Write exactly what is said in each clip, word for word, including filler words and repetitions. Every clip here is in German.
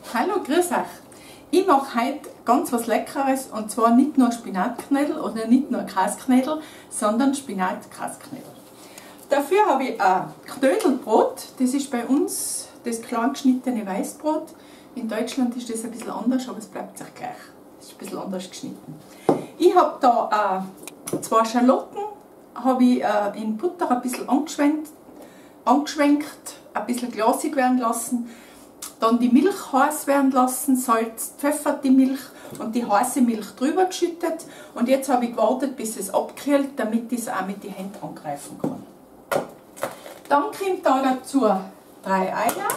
Hallo, grüß euch! Ich mache heute ganz was Leckeres, und zwar nicht nur Spinatknödel oder nicht nur Käsknödel, sondern Spinat-Käsknödel. Dafür habe ich ein Knödelbrot, das ist bei uns das klein geschnittene Weißbrot. In Deutschland ist das ein bisschen anders, aber es bleibt sich gleich. Es ist ein bisschen anders geschnitten. Ich habe da äh, zwei Schalotten, habe ich äh, in Butter ein bisschen angeschwenkt, angeschwenkt, ein bisschen glasig werden lassen. Dann die Milch heiß werden lassen, Salz, pfeffert die Milch und die heiße Milch drüber geschüttet. Und jetzt habe ich gewartet, bis es abkühlt, damit ich es auch mit den Händen angreifen kann. Dann kommt da dazu drei Eier.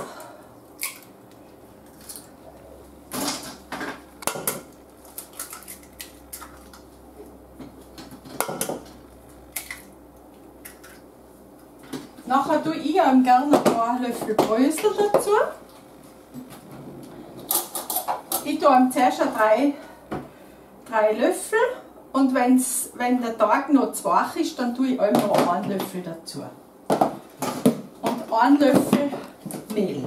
Nachher tue ich ihm gerne ein paar Löffel Brösel dazu. Ich tue ihm zuerst drei, drei Löffel, und wenn's, wenn der Tag noch zu wach ist, dann tue ich ihm noch einen Löffel dazu. Und einen Löffel Mehl.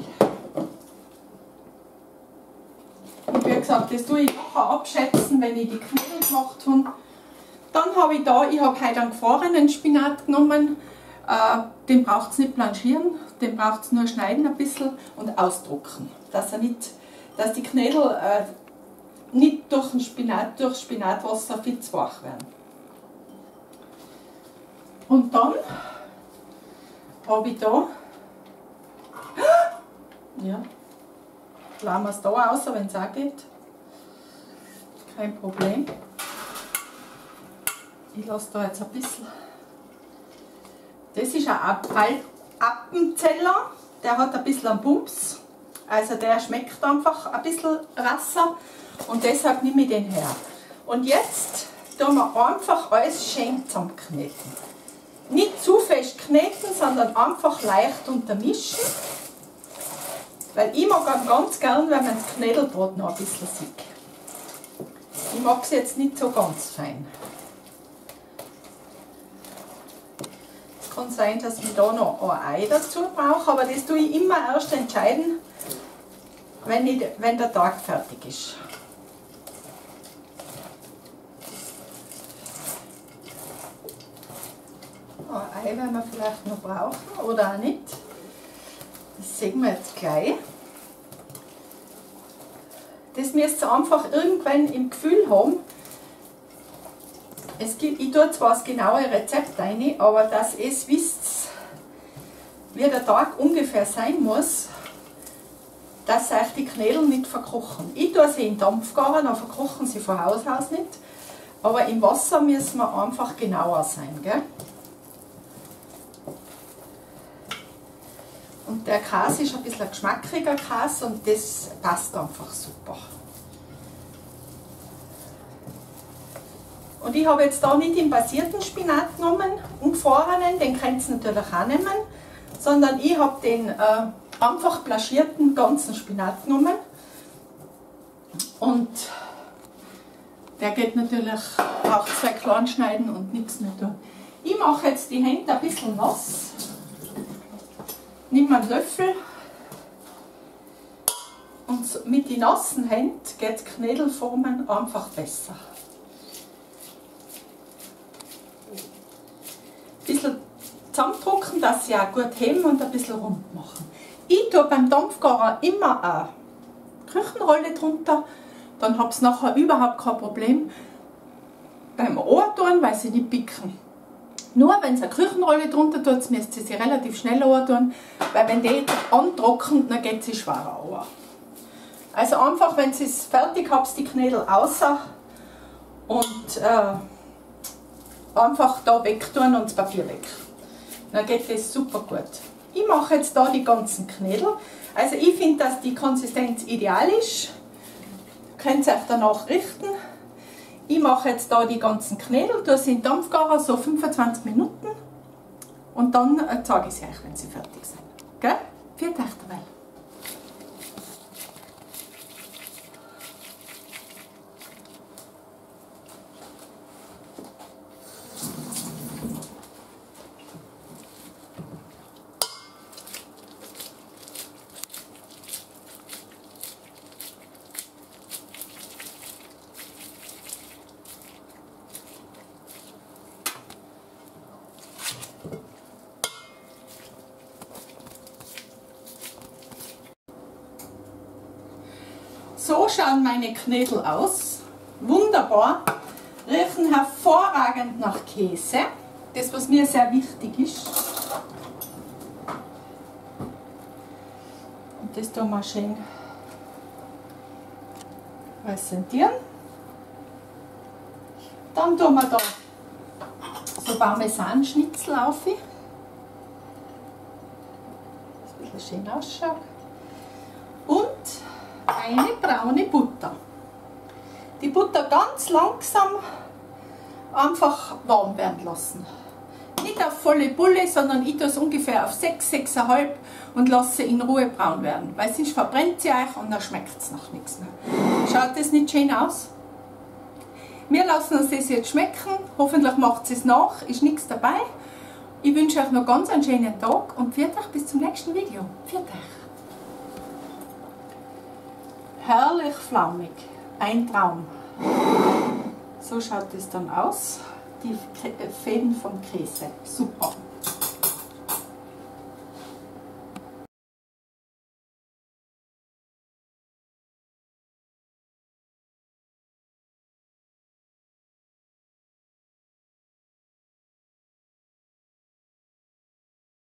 Und wie gesagt, das tue ich nachher abschätzen, wenn ich die Knödel gemacht habe. Dann habe ich da, ich habe heute einen gefrorenen Spinat genommen. Äh, den braucht es nicht blanchieren, den braucht es nur schneiden ein bisschen und ausdrucken, dass er nicht dass die Knödel äh, nicht durch den Spinat, durch Spinatwasser viel zu weich werden. Und dann habe ich da, ja, lassen wir es da raus, wenn es auch geht, kein Problem. Ich lasse da jetzt ein bisschen, das ist ein Appenzeller, der hat ein bisschen einen Bums. Also der schmeckt einfach ein bisschen rasser, und deshalb nehme ich den her. Und jetzt tun wir einfach alles schön zusammenkneten. Nicht zu fest kneten, sondern einfach leicht untermischen. Weil ich mag ganz gern, wenn man das Knödelbrot noch ein bisschen sieht. Ich mag es jetzt nicht so ganz fein. Es kann sein, dass ich da noch ein Ei dazu brauche, aber das tue ich immer erst entscheiden, Wenn, ich, wenn der Tag fertig ist. Ein Ei werden wir vielleicht noch brauchen oder auch nicht. Das sehen wir jetzt gleich. Das müsst ihr einfach irgendwann im Gefühl haben. Es gibt, ich tue zwar das genaue Rezept rein, aber dass ihr wisst, wie der Tag ungefähr sein muss, dass euch die Knödel nicht verkochen. Ich tue sie in Dampf garen, dann verkochen sie von Haus aus nicht. Aber im Wasser müssen wir einfach genauer sein. Gell? Und der Käse ist ein bisschen ein geschmackriger Käse, und das passt einfach super. Und ich habe jetzt da nicht den basierten Spinat genommen, ungefrorenen, den könnt ihr natürlich auch nehmen, sondern ich habe den äh, einfach blaschierten ganzen Spinat genommen, und der geht natürlich auch zwei klein schneiden und nichts mehr tun. Ich mache jetzt die Hände ein bisschen nass, nehme einen Löffel, und mit den nassen Händen geht Knödelformen einfach besser. Ein bisschen zusammendrücken, dass sie auch gut heben und ein bisschen rund machen. Ich tue beim Dampfgaren immer eine Küchenrolle drunter, dann habt ihr nachher überhaupt kein Problem beim Antun, weil sie nicht picken. Nur wenn ihr eine Küchenrolle drunter tut, müsst ihr sie relativ schnell antun, weil wenn die antrocknet, dann geht sie schwerer an. Also einfach, wenn ihr es fertig habt, die Knödel außer und äh, einfach da wegtun und das Papier weg. Dann geht das super gut. Ich mache jetzt da die ganzen Knödel. Also ich finde, dass die Konsistenz ideal ist. Könnt ihr euch danach richten. Ich mache jetzt da die ganzen Knödel, tue sie in den Dampfgarer, so fünfundzwanzig Minuten. Und dann äh, zeige ich sie euch, wenn sie fertig sind. Gell? Vielen Dank dabei. So schauen meine Knödel aus. Wunderbar. Riechen hervorragend nach Käse. Das, was mir sehr wichtig ist. Und das tun wir schön präsentieren. Dann tun wir da so Parmesanschnitzel auf. Dass es ein bisschen schön ausschaut. Und eine braune Butter. Die Butter ganz langsam einfach warm werden lassen. Nicht auf volle Bulle, sondern ich tue es ungefähr auf sechs, sechs Komma fünf und lasse in Ruhe braun werden. Weil sonst verbrennt sie euch und dann schmeckt es nach nichts mehr. Schaut das nicht schön aus? Wir lassen uns das jetzt schmecken. Hoffentlich macht es nach, ist nichts dabei. Ich wünsche euch noch ganz einen schönen Tag und pfiat euch bis zum nächsten Video. Pfiat euch. Herrlich flaumig. Ein Traum. So schaut es dann aus. Die Fäden vom Käse. Super.